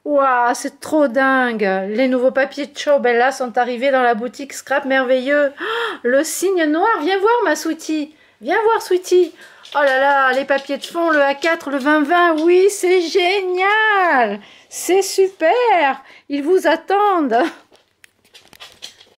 Waouh, c'est trop dingue! Les nouveaux papiers de Ciao Bella sont arrivés dans la boutique Scrap Merveilleux. Oh, le cygne noir, viens voir ma Sweetie. Viens voir Sweetie. Oh là là, les papiers de fond, le A4, le 20-20, oui, c'est génial! C'est super! Ils vous attendent!